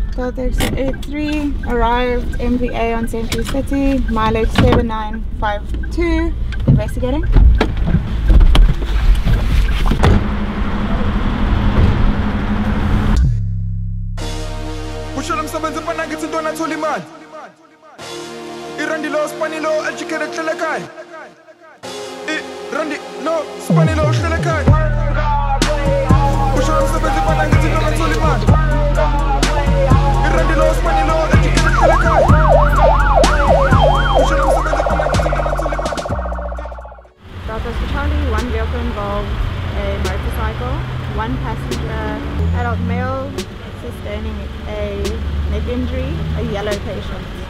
Delta X83 arrived MVA on Century City, mileage 7952. Investigating. Usho lomsebenzi mfana ngithi into nathola imali. Irandi lo spanilo ejikere hlele ekhaya. Irandi lo spanilo hlele ekhaya. Usho lomsebenzi mfana ngithi into nathola imali. Irandi lo spanilo ejikere hlele ekhaya. Usho lomsebenzi mfana ngithi into nathola imali. Delta Charlie, one vehicle involved, a motorcycle, one passenger, adult male, sustaining a neck injury, a yellow patient.